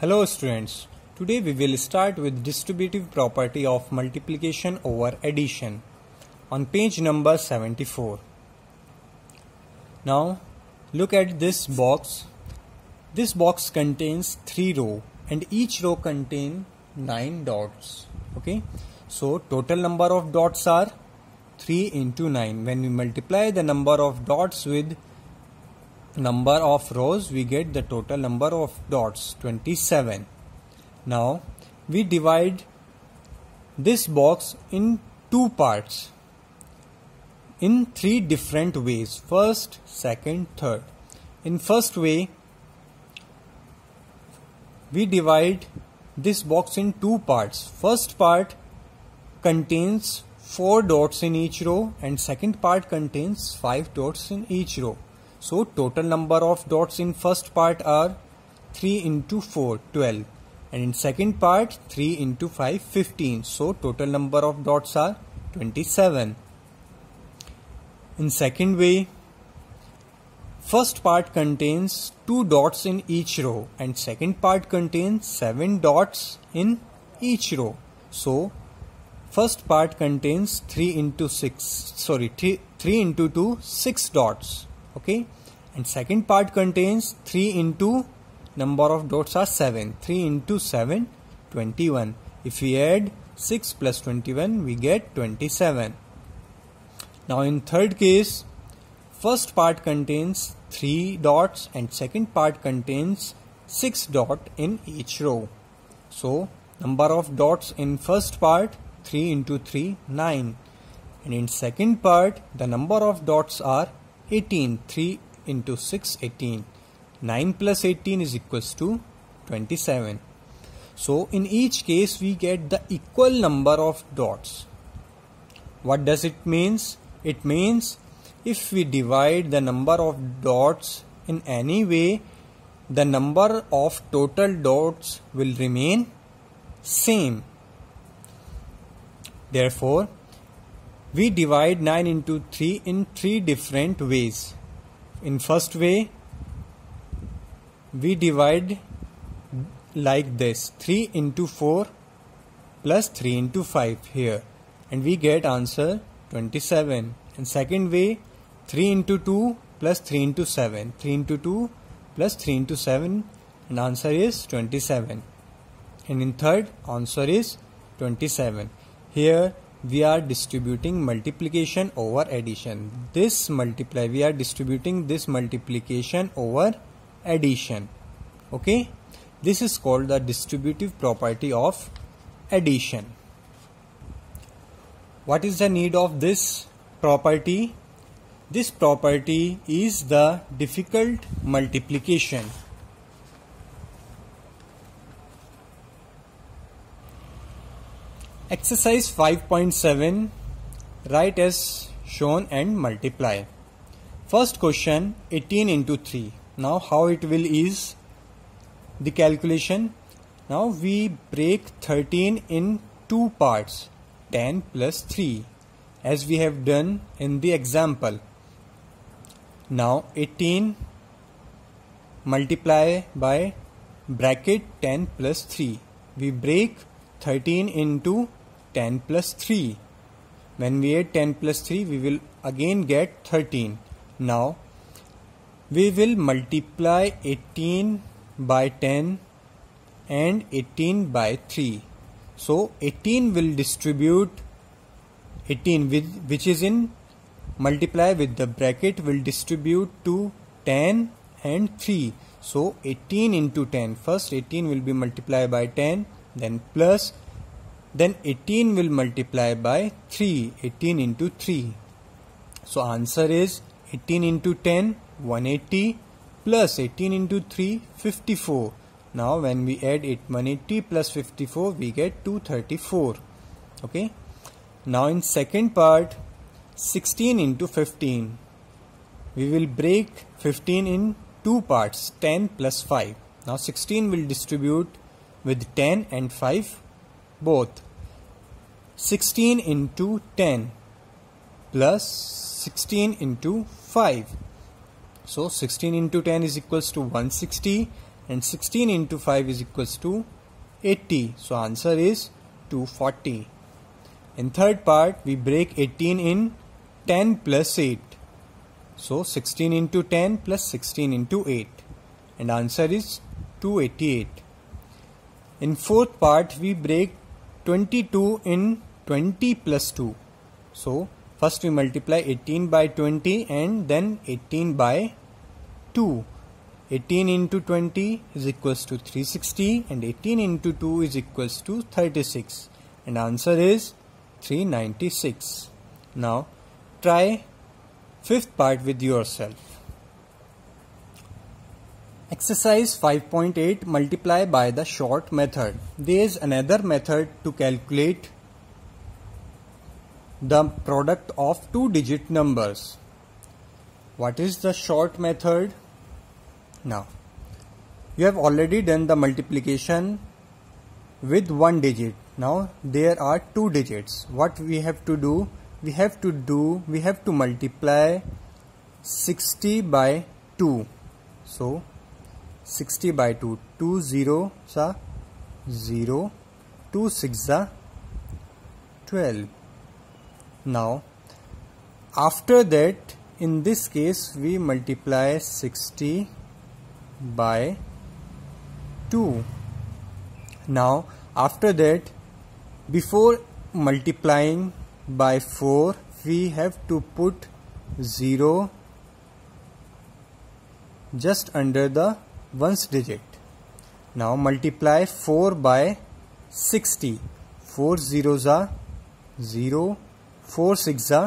Hello students, today we will start with distributive property of multiplication over addition on page number 74. Now look at this box. This box contains 3 rows and each row contains 9 dots. Okay, so total number of dots are 3 into 9. When we multiply the number of dots with number of rows, we get the total number of dots 27. Now we divide this box in 2 parts in 3 different ways: first, second, third. In first way, we divide this box in 2 parts. First part contains 4 dots in each row and second part contains 5 dots in each row. So total number of dots in first part are 3 into 4, 12, and in second part 3 into 5, 15. So total number of dots are 27. In second way, first part contains 2 dots in each row and second part contains 7 dots in each row. So first part contains 3 into 2, 6 dots. Okay, and second part contains 3 into number of dots are 7. 3 into 7, 21. If we add 6 plus 21, we get 27. Now in third case, first part contains 3 dots and second part contains 6 dots in each row. So number of dots in first part 3 into 3, 9, and in second part the number of dots are 18. 3 into 6, 18. 9 plus 18 is equals to 27. So in each case we get the equal number of dots. What does it means? It means if we divide the number of dots in any way, the number of total dots will remain same. Therefore, we divide 9 into 3 in 3 different ways. In first way, we divide like this: 3 into 4 plus 3 into 5 here, and we get answer 27. In second way, 3 into 2 plus 3 into 7, 3 into 2 plus 3 into 7, and answer is 27. And in third, answer is 27. Here we are distributing multiplication over addition. We are distributing this multiplication over addition. Okay, this is called the distributive property of addition. What is the need of this property? This property is the difficult multiplication. Exercise 5.7, write as shown and multiply. First question, 18 into 3. Now how it will is the calculation? Now we break 13 in 2 parts, 10 plus 3, as we have done in the example. Now 18 multiply by bracket 10 plus 3. We break 13 into 10 plus 3. When we add 10 plus 3, we will again get 13. Now we will multiply 18 by 10 and 18 by 3. So 18 will distribute 18 which is in multiply with the bracket will distribute to 10 and 3. So 18 into 10. First 18 will be multiplied by 10, then plus, then 18 will multiply by 3, 18 into 3. So answer is 18 into 10, 180, plus 18 into 3, 54. Now when we add 180 plus 54, we get 234. Okay. Now in second part, 16 into 15. We will break 15 in 2 parts, 10 plus 5. Now 16 will distribute with 10 and 5 both. 16 into 10 plus 16 into 5. So 16 into 10 is equals to 160 and 16 into 5 is equals to 80. So answer is 240. In third part, we break 18 in 10 plus 8. So 16 into 10 plus 16 into 8, and answer is 288. In fourth part, we break 22 in 20 plus 2. So first we multiply 18 by 20 and then 18 by 2. 18 into 20 is equals to 360 and 18 into 2 is equals to 36, and answer is 396. Now try fifth part with yourself. Exercise 5.8, multiply by the short method. There is another method to calculate the product of two-digit numbers. What is the short method? Now, you have already done the multiplication with one digit. Now there are two digits. What we have to do? We have to multiply 60 by 2. So 60 by 2, 2 0 sa 0, 2 6 sa 12. Now after that, in this case we multiply 60 by 2. Now after that, before multiplying by 4, we have to put 0 just under the ones digit. Now multiply 4 by 60. 4 zeros are 0, 4 6 are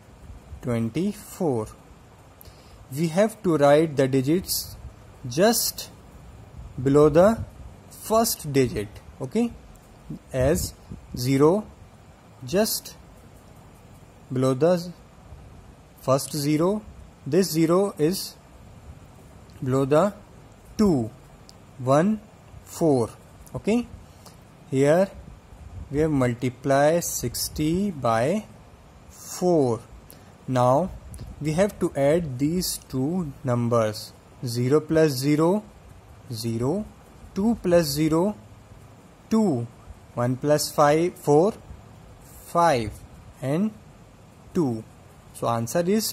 24. We have to write the digits just below the first digit, okay, as 0 just below the first 0. This 0 is below the 2, 1, 4. Okay, here we have multiplied 60 by 4. Now we have to add these two numbers. 0 plus 0, 0, 2 plus 0, 2, 1 plus 5, 4, 5, and 2. So answer is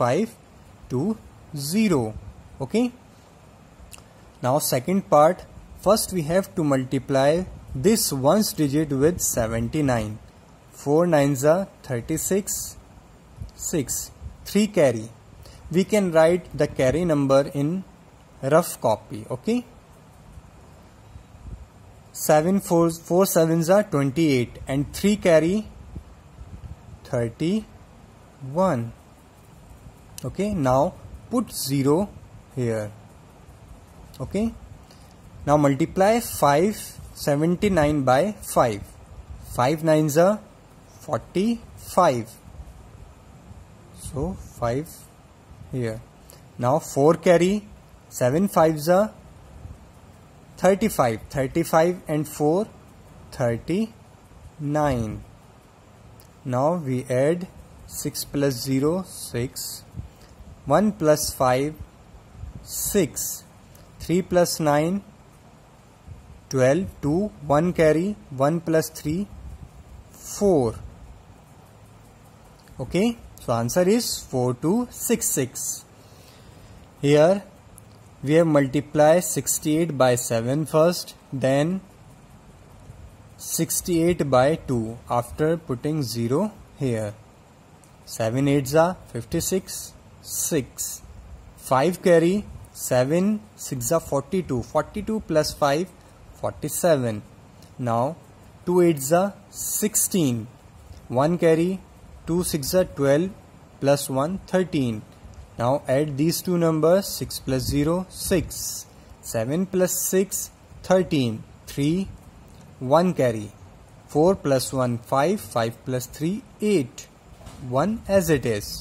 2520. Okay. Now second part, first we have to multiply this ones digit with 79. 4 9s are 36, 6, 3 carry. We can write the carry number in rough copy. Okay. 4 7s are 28 and 3 carry 31. Okay, now put 0 here. Okay, now multiply 579 by 5. 5 9s are 45. So 5 here. Now 4 carry, 7 5s are 35. 35 and 4, 39. Now we add 6 plus 0, 6. 1 plus 5, 6. 3 plus 9, 12. 2, 1 carry, 1 plus 3, 4. Okay, so answer is 4266. Here we have multiplied 68 by 7 first, then 68 by 2 after putting 0 here. 7 8s are 56, 6. 5 carry, 7 6 are 42. 42 plus 5, 47. Now 2 8s are 16. 1 carry, 2 6 are 12 plus 1, 13. Now add these two numbers. 6 plus 0, 6. 7 plus 6, 13. 3, 1 carry. 4 plus 1, 5. 5 plus 3, 8. 1 as it is.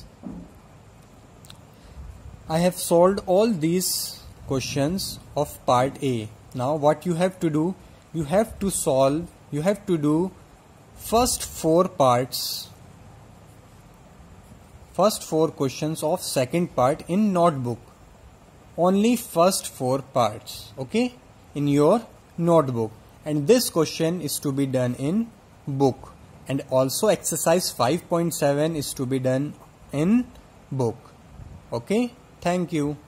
I have solved all these questions of part A. Now what you have to do? You have to do first 4 parts. First 4 questions of second part in notebook. only first 4 parts, okay, in your notebook. And this question is to be done in book, and also exercise 5.7 is to be done in book. Okay, thank you.